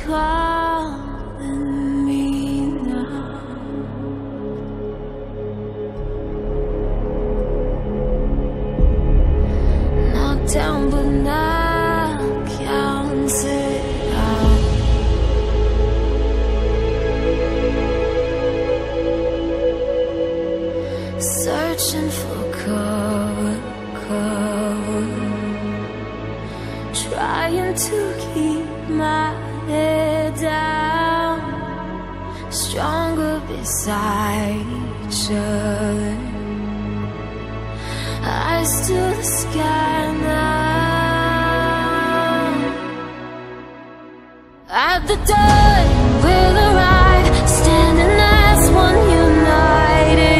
calling me now. Knocked down but not counted out. Searching for cover, trying to keep my head down, stronger beside each other. Eyes to the sky now. At the dawn we'll arrive, standing as one united.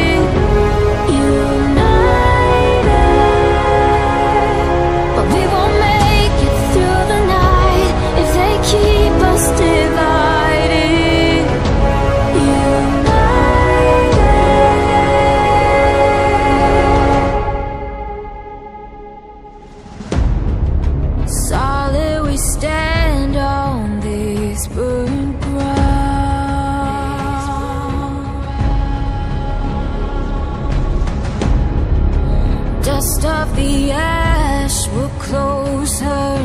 Solid we stand on this burnt ground. Dust of the ash will close her